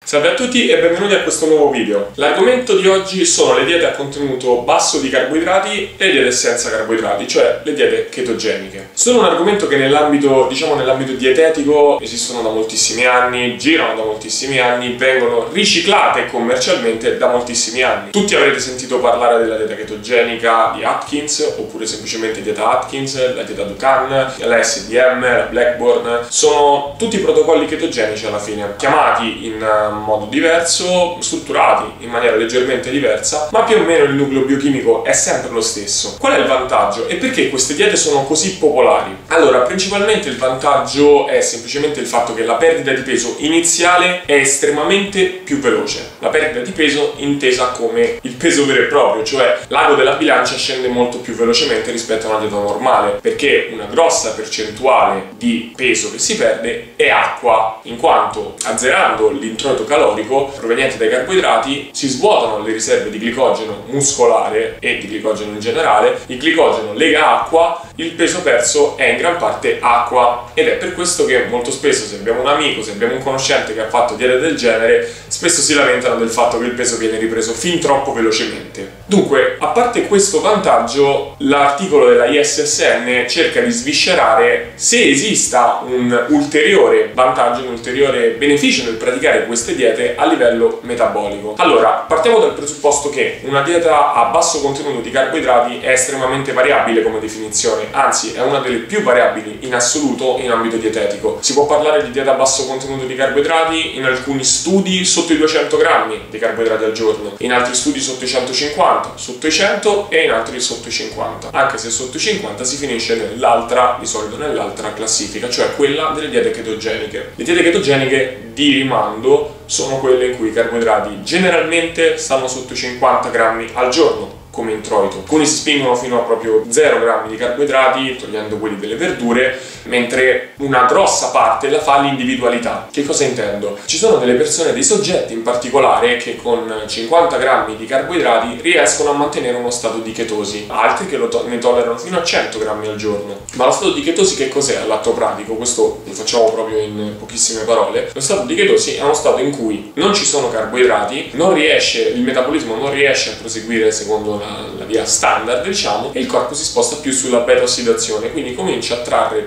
Salve a tutti e benvenuti a questo nuovo video. L'argomento di oggi sono le diete a contenuto basso di carboidrati e le diete senza carboidrati, cioè le diete chetogeniche. Sono un argomento che nell'ambito dietetico esistono da moltissimi anni, girano da moltissimi anni, vengono riciclate commercialmente da moltissimi anni. Tutti avrete sentito parlare della dieta chetogenica di Atkins, oppure semplicemente dieta Atkins, la dieta Dukan, la SDM, la Blackburn. Sono tutti protocolli chetogenici alla fine, chiamati in modo diverso, strutturati in maniera leggermente diversa, ma più o meno il nucleo biochimico è sempre lo stesso. Qual è il vantaggio e perché queste diete sono così popolari? Allora, principalmente il vantaggio è semplicemente il fatto che la perdita di peso iniziale è estremamente più veloce. La perdita di peso intesa come il peso vero e proprio, cioè l'ago della bilancia scende molto più velocemente rispetto a una dieta normale, perché una grossa percentuale di peso che si perde è acqua, in quanto azzerando l'introito calorico proveniente dai carboidrati si svuotano le riserve di glicogeno muscolare e di glicogeno in generale, il glicogeno lega acqua, il peso perso è in gran parte acqua, ed è per questo che molto spesso, se abbiamo un amico, se abbiamo un conoscente che ha fatto diete del genere, spesso si lamentano del fatto che il peso viene ripreso fin troppo velocemente. Dunque, a parte questo vantaggio, l'articolo della ISSN cerca di sviscerare se esista un ulteriore vantaggio, un ulteriore beneficio nel praticare queste diete a livello metabolico. Allora, partiamo dal presupposto che una dieta a basso contenuto di carboidrati è estremamente variabile come definizione, anzi è una delle più variabili in assoluto in ambito dietetico. Si può parlare di dieta a basso contenuto di carboidrati in alcuni studi sotto i 200 grammi di carboidrati al giorno, in altri studi sotto i 150, sotto i 100 e in altri sotto i 50, anche se sotto i 50 si finisce nell'altra, di solito nell'altra classifica, cioè quella delle diete chetogeniche. Le diete chetogeniche di rimando sono quelle in cui i carboidrati generalmente stanno sotto i 50 grammi al giorno come introito. Alcuni si spingono fino a proprio 0 grammi di carboidrati, togliendo quelli delle verdure, mentre una grossa parte la fa all'individualità. Che cosa intendo? Ci sono delle persone, dei soggetti in particolare, che con 50 grammi di carboidrati riescono a mantenere uno stato di chetosi, altri che ne tollerano fino a 100 grammi al giorno. Ma lo stato di chetosi che cos'è all'atto pratico? Questo lo facciamo proprio in pochissime parole. Lo stato di chetosi è uno stato in cui non ci sono carboidrati, il metabolismo non riesce a proseguire secondo la via standard, diciamo, e il corpo si sposta più sulla beta-ossidazione, quindi comincia a trarre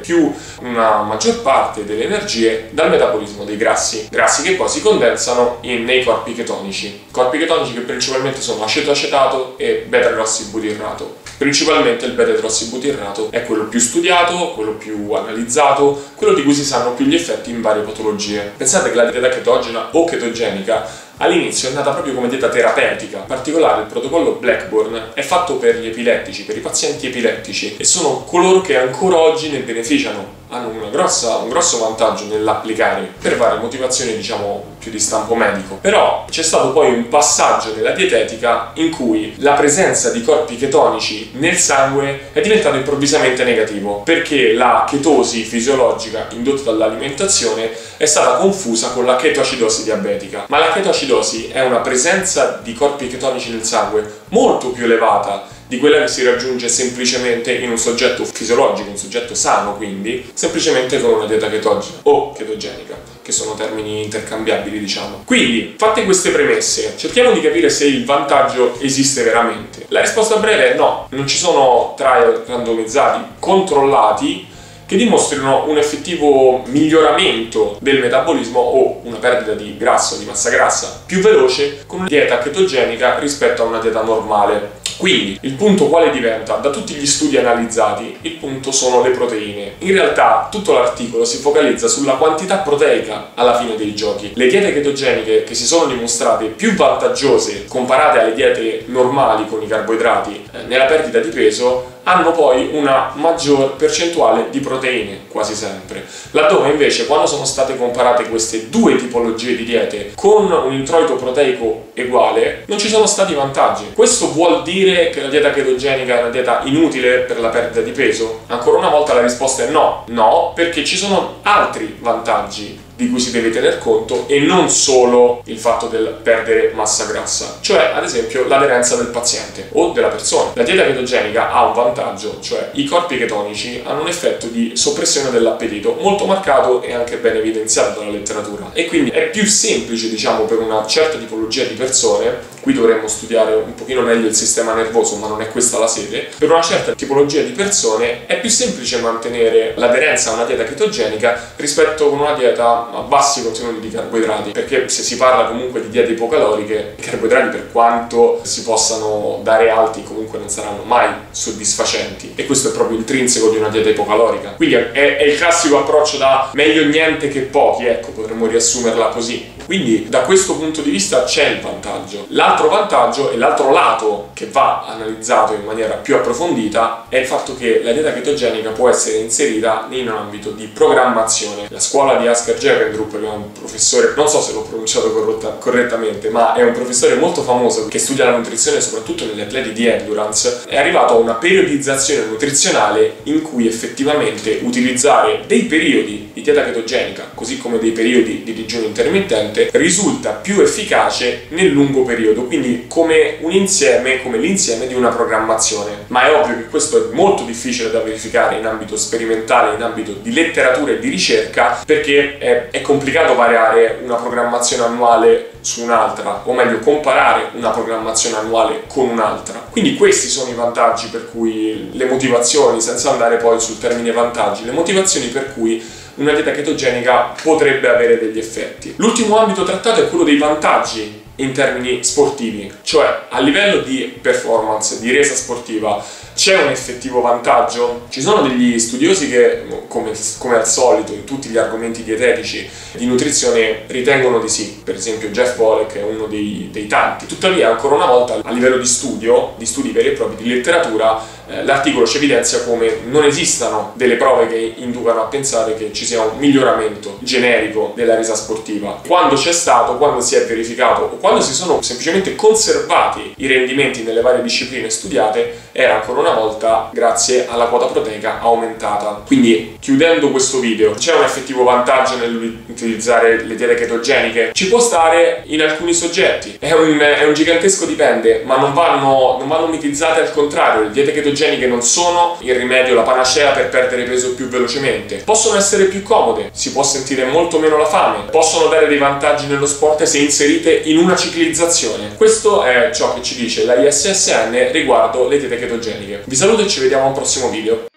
una maggior parte delle energie dal metabolismo dei grassi che poi si condensano nei corpi chetonici che principalmente sono acetoacetato e beta-idrossibutirrato. Principalmente il beta-idrossibutirrato è quello più studiato, quello più analizzato, quello di cui si sanno più gli effetti in varie patologie. Pensate che la dieta chetogena o chetogenica all'inizio è nata proprio come dieta terapeutica. In particolare il protocollo Blackburn è fatto per gli epilettici, per i pazienti epilettici, e sono coloro che ancora oggi ne beneficiano. Hanno un grosso vantaggio nell'applicare per varie motivazioni, diciamo, più di stampo medico. Però c'è stato poi un passaggio nella dietetica in cui la presenza di corpi chetonici nel sangue è diventato improvvisamente negativo, perché la chetosi fisiologica indotta dall'alimentazione è stata confusa con la chetoacidosi diabetica. Ma la chetoacidosi è una presenza di corpi chetonici nel sangue molto più elevata di quella che si raggiunge semplicemente in un soggetto fisiologico, un soggetto sano, quindi semplicemente con una dieta chetogena o chetogenica, che sono termini intercambiabili, diciamo. Quindi, fatte queste premesse, cerchiamo di capire se il vantaggio esiste veramente. La risposta breve è no, non ci sono trial randomizzati controllati che dimostrino un effettivo miglioramento del metabolismo o una perdita di grasso, di massa grassa più veloce con una dieta chetogenica rispetto a una dieta normale. Quindi, il punto quale diventa? Da tutti gli studi analizzati, il punto sono le proteine. In realtà, tutto l'articolo si focalizza sulla quantità proteica alla fine dei giochi. Le diete chetogeniche che si sono dimostrate più vantaggiose comparate alle diete normali con i carboidrati nella perdita di peso hanno poi una maggior percentuale di proteine, quasi sempre. Laddove invece, quando sono state comparate queste due tipologie di diete con un introito proteico uguale, non ci sono stati vantaggi. Questo vuol dire che la dieta chetogenica è una dieta inutile per la perdita di peso? Ancora una volta la risposta è no. No, perché ci sono altri vantaggi di cui si deve tener conto e non solo il fatto del perdere massa grassa, cioè ad esempio l'aderenza del paziente o della persona. La dieta chetogenica ha un vantaggio vantaggio, cioè i corpi chetonici hanno un effetto di soppressione dell'appetito molto marcato e anche ben evidenziato dalla letteratura, e quindi è più semplice, diciamo, per una certa tipologia di persone. Qui dovremmo studiare un pochino meglio il sistema nervoso, ma non è questa la sede. Per una certa tipologia di persone è più semplice mantenere l'aderenza a una dieta chetogenica rispetto a una dieta a bassi contenuti di carboidrati, perché se si parla comunque di diete ipocaloriche, i carboidrati, per quanto si possano dare alti, comunque non saranno mai soddisfacenti, e questo è proprio intrinseco di una dieta ipocalorica. Quindi è il classico approccio da meglio niente che pochi, ecco, potremmo riassumerla così. Quindi da questo punto di vista c'è il vantaggio. L'altro vantaggio e l'altro lato che va analizzato in maniera più approfondita è il fatto che la dieta chetogenica può essere inserita in un ambito di programmazione. La scuola di Asker Jevendrup, che è un professore, non so se l'ho pronunciato correttamente, ma è un professore molto famoso che studia la nutrizione soprattutto negli atleti di endurance, è arrivato a una periodizzazione nutrizionale in cui effettivamente utilizzare dei periodi di dieta chetogenica, così come dei periodi di digiuno intermittente, risulta più efficace nel lungo periodo, quindi come un insieme, come l'insieme di una programmazione. Ma è ovvio che questo è molto difficile da verificare in ambito sperimentale, in ambito di letteratura e di ricerca, perché è complicato variare una programmazione annuale su un'altra, o meglio comparare una programmazione annuale con un'altra. Quindi questi sono i vantaggi per cui le motivazioni, senza andare poi sul termine vantaggi, le motivazioni per cui una dieta chetogenica potrebbe avere degli effetti. L'ultimo ambito trattato è quello dei vantaggi in termini sportivi, cioè a livello di performance, di resa sportiva, c'è un effettivo vantaggio? Ci sono degli studiosi che, come al solito in tutti gli argomenti dietetici di nutrizione, ritengono di sì. Per esempio Jeff Volek è uno dei tanti. Tuttavia, ancora una volta, a livello di studi veri e propri, di letteratura, l'articolo ci evidenzia come non esistano delle prove che inducano a pensare che ci sia un miglioramento generico della resa sportiva. Quando c'è stato, quando si è verificato o quando si sono semplicemente conservati i rendimenti nelle varie discipline studiate, era ancora una volta grazie alla quota proteica aumentata. Quindi, chiudendo questo video, c'è un effettivo vantaggio nell'utilizzare le diete chetogeniche? Ci può stare in alcuni soggetti, è un gigantesco dipende, ma non vanno mitizzate, al contrario. Le diete chetogeniche non sono il rimedio, la panacea per perdere peso più velocemente. Possono essere più comode, si può sentire molto meno la fame, possono dare dei vantaggi nello sport se inserite in una ciclizzazione. Questo è ciò che ci dice la ISSN riguardo le diete chetogeniche. Vi saluto e ci vediamo a un prossimo video.